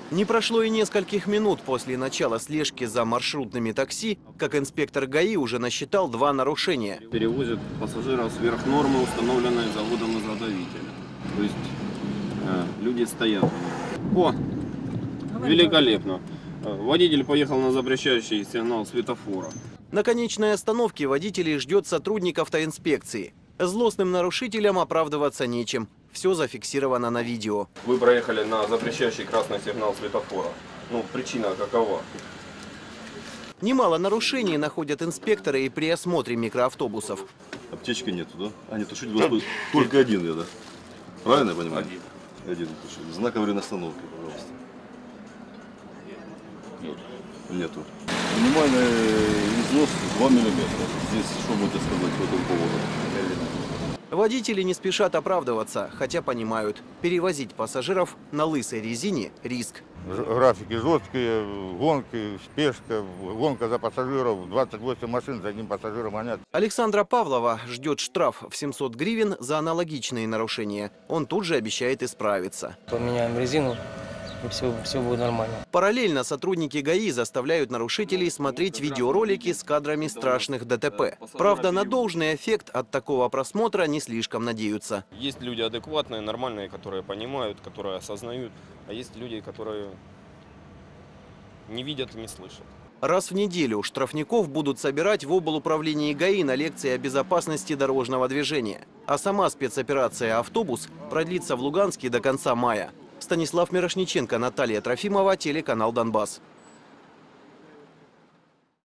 Не прошло и нескольких минут после начала слежки за маршрутными такси, как инспектор ГАИ уже насчитал 2 нарушения. Перевозят пассажиров сверх нормы, установленной заводом изготовителя. То есть люди стоят. О, великолепно. Водитель поехал на запрещающий сигнал светофора. На конечной остановке водителей ждет сотрудник автоинспекции. Злостным нарушителям оправдываться нечем. Все зафиксировано на видео. Вы проехали на запрещающий красный сигнал светофора. Ну, причина какова? Немало нарушений находят инспекторы и при осмотре микроавтобусов. Аптечки нету, да? А, нет, тушить только один я, да? Правильно я понимаю? Один тушить. Знак аварийной остановки, пожалуйста. Нету. Минимальный износ 2 миллиметра. Здесь что будете сказать по этому поводу? Водители не спешат оправдываться, хотя понимают, перевозить пассажиров на лысой резине – риск. Графики жесткие, гонки, спешка, гонка за пассажиров, 28 машин за одним пассажиром гонят. Александра Павлова ждет штраф в 700 гривен за аналогичные нарушения. Он тут же обещает исправиться. Поменяем резину, и все будет нормально. Параллельно сотрудники ГАИ заставляют нарушителей смотреть видеоролики с кадрами страшных ДТП. Правда, на должный эффект от такого просмотра не слишком надеются. Есть люди адекватные, нормальные, которые понимают, которые осознают. А есть люди, которые не видят и не слышат. Раз в неделю штрафников будут собирать в облуправлении ГАИ на лекции о безопасности дорожного движения. А сама спецоперация «Автобус» продлится в Луганске до конца мая. Станислав Мирошниченко, Наталья Трофимова, телеканал «Донбасс».